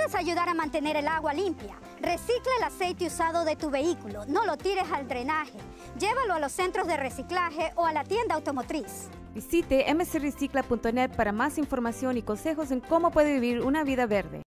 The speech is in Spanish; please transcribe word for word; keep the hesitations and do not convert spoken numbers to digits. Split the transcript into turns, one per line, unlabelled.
puedes ayudar a mantener el agua limpia. Recicla el aceite usado de tu vehículo, no lo tires al drenaje. Llévalo a los centros de reciclaje o a la tienda automotriz.
Visite m c recicla punto net para más información y consejos en cómo puede vivir una vida verde.